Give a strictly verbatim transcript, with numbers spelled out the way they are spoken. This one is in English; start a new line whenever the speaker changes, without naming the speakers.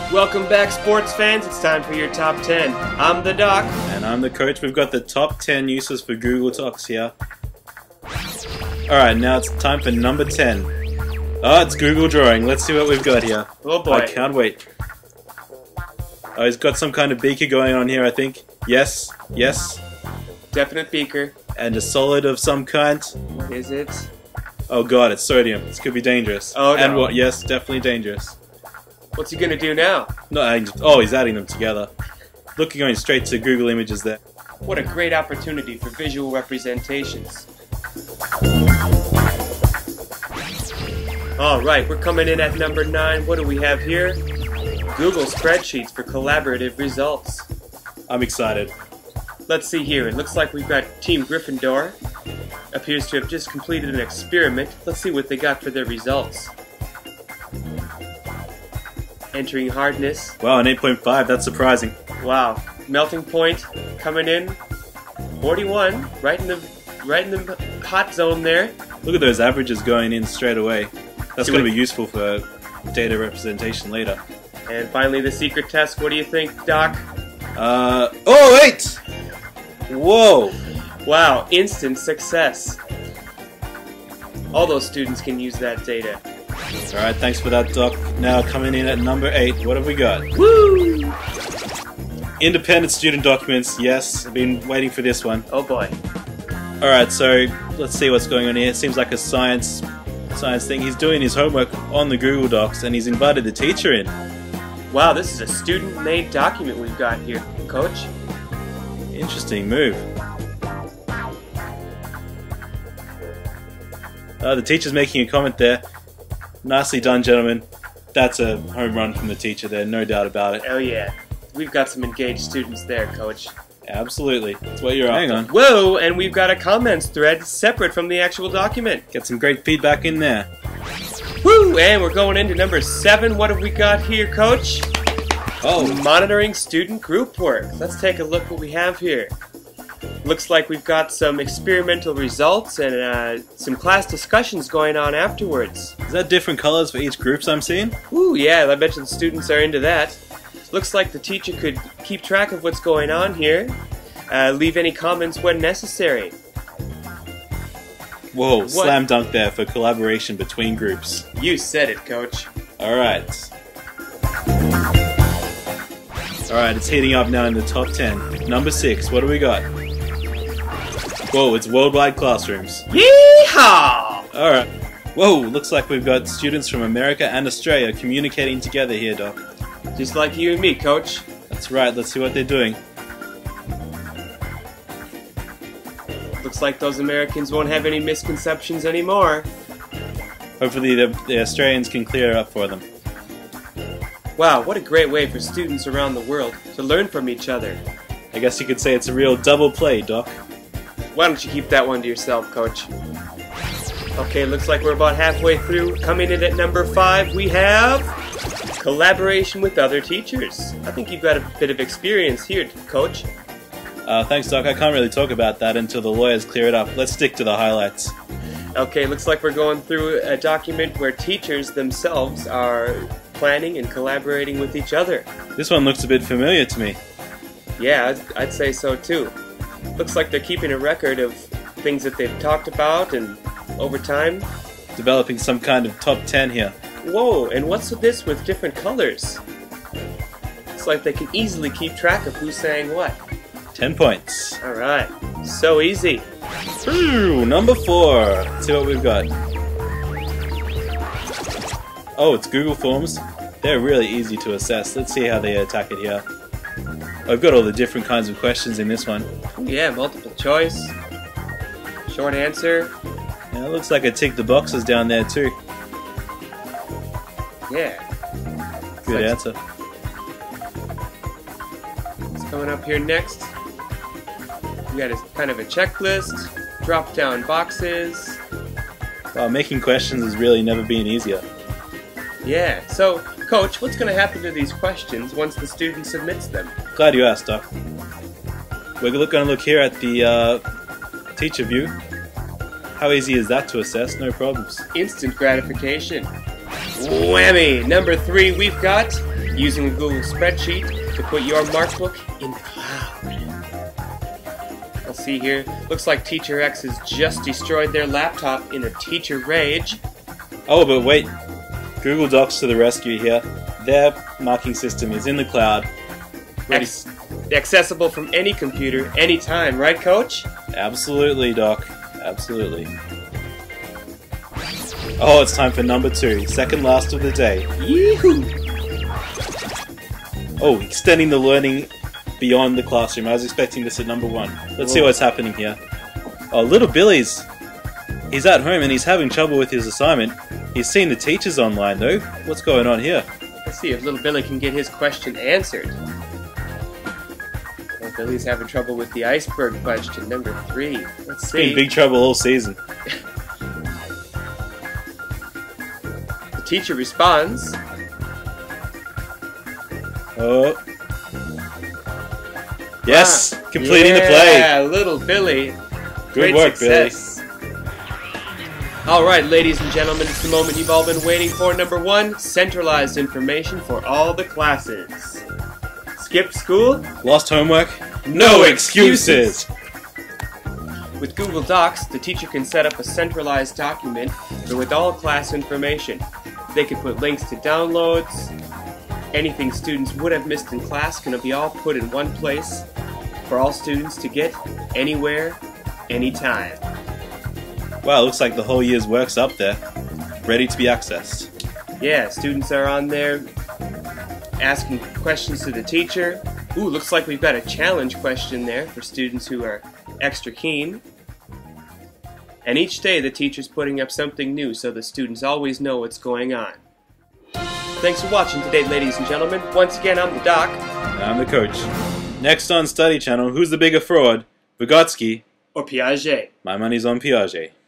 Welcome back, sports fans. It's time for your top ten. I'm the doc.
And I'm the coach. We've got the top ten uses for Google Docs here. Alright, now it's time for number ten. Oh, it's Google Drawing. Let's see what we've got here.
Oh boy.
I can't wait. Oh, he's got some kind of beaker going on here, I think. Yes, yes.
Definite beaker.
And a solid of some kind.
What is it?
Oh god, it's sodium. This could be dangerous.
Oh no.
And what? Yes, definitely dangerous.
What's he gonna do now?
Not adding, oh, he's adding them together. Looking going straight to Google Images there.
What a great opportunity for visual representations. Alright, we're coming in at number nine. What do we have here? Google spreadsheets for collaborative results.
I'm excited.
Let's see here. It looks like we've got Team Gryffindor. Appears to have just completed an experiment. Let's see what they got for their results. Entering hardness.
Wow, an eight point five. That's surprising.
Wow. Melting point coming in. forty-one. Right in the right in the hot zone there.
Look at those averages going in straight away. That's
See
going to
what-
be useful for data representation later.
And finally the secret test. What do you think, Doc?
Uh, oh wait! Whoa!
Wow, instant success. All those students can use that data.
Alright, thanks for that, Doc. Now coming in at number eight, what have we got?
Woo!
Independent student documents, yes, I've been waiting for this one.
Oh boy.
Alright, so let's see what's going on here. It seems like a science science thing. He's doing his homework on the Google Docs and he's invited the teacher in.
Wow, this is a student-made document we've got here, Coach.
Interesting move. Uh, the teacher's making a comment there. Nicely done, gentlemen. That's a home run from the teacher there, no doubt about it.
Oh yeah. We've got some engaged students there, Coach.
Absolutely. That's what you're
Hang
after.
on. Whoa, and we've got a comments thread separate from the actual document.
Get some great feedback in there.
Woo! And we're going into number seven. What have we got here, Coach?
Oh,
Monitoring student group work. Let's take a look what we have here. Looks like we've got some experimental results and uh, some class discussions going on afterwards.
is that different colors for each groups I'm seeing?
Ooh, yeah, I bet you the students are into that. Looks like the teacher could keep track of what's going on here. Uh, leave any comments when necessary.
Whoa,
What?
slam dunk there for collaboration between groups.
You said it, Coach.
Alright. Alright, it's heating up now in the top ten. Number six, what do we got? Whoa, it's worldwide classrooms.
Yeehaw!
Alright. Whoa, looks like we've got students from America and Australia communicating together here, Doc.
Just like you and me, Coach.
That's right, let's see what they're doing.
Looks like those Americans won't have any misconceptions anymore.
Hopefully the, the Australians can clear it up for them.
Wow, what a great way for students around the world to learn from each other.
I guess you could say it's a real double play, Doc.
Why don't you keep that one to yourself, Coach? Okay, looks like we're about halfway through. Coming in at number five, we have collaboration with other teachers. I think you've got a bit of experience here, Coach.
Uh, thanks, Doc. I can't really talk about that until the lawyers clear it up. Let's stick to the highlights.
Okay, looks like we're going through a document where teachers themselves are planning and collaborating with each other.
This one looks a bit familiar to me.
Yeah, I'd, I'd say so too. Looks like they're keeping a record of things that they've talked about and over time.
Developing some kind of top ten here.
Whoa, and what's with this with different colors? It's like they can easily keep track of who's saying what.
ten points.
Alright, so easy.
Ooh, number four. Let's see what we've got. Oh, it's Google Forms. They're really easy to assess. Let's see how they attack it here. I've got all the different kinds of questions in this one.
Yeah, multiple choice. Short answer.
And it looks like I ticked the boxes down there too.
Yeah.
Good
Like-
answer.
What's coming up here next? We got a kind of a checklist, drop down boxes.
Wow, making questions has really never been easier.
Yeah, so Coach, what's going to happen to these questions once the student submits them?
Glad you asked, Doc. We're going to look here at the uh, teacher view. How easy is that to assess? No problems.
Instant gratification. Whammy! Number three, we've got Using a Google spreadsheet to put your mark book in the cloud. Let's see here. Looks like Teacher X has just destroyed their laptop in a teacher rage.
Oh, but wait. Google Docs to the rescue here. Their marking system is in the cloud.
Ex accessible from any computer, anytime, right, Coach?
Absolutely, Doc. Absolutely. Oh, it's time for number two. Second last of the day.
Yee-hoo!
Oh, extending the learning beyond the classroom. I was expecting this at number one. Let's see what's happening here. Oh, little Billy's... He's at home and he's having trouble with his assignment. He's seen the teachers online though. What's going on here?
Let's see if little Billy can get his question answered. Well, Billy's having trouble with the iceberg question, number three. Let's see.
Been big trouble all season.
The teacher responds.
Oh. Yes!
Ah,
Completing
yeah,
the play!
Yeah, little Billy.
Good
Great
work,
success. Alright, ladies and gentlemen, it's the moment you've all been waiting for. Number one, centralized information for all the classes. Skipped school?
Lost homework? No excuses!
With Google Docs, the teacher can set up a centralized document with all class information. They can put links to downloads. Anything students would have missed in class can be all put in one place for all students to get anywhere, anytime.
Wow, looks like the whole year's work's up there, ready to be accessed.
Yeah, students are on there asking questions to the teacher. Ooh, looks like we've got a challenge question there for students who are extra keen. And each day the teacher's putting up something new so the students always know what's going on. Thanks for watching today, ladies and gentlemen. Once again, I'm the Doc.
And I'm the Coach. Next on Study Channel, who's the bigger fraud, Vygotsky
or Piaget?
My money's on Piaget.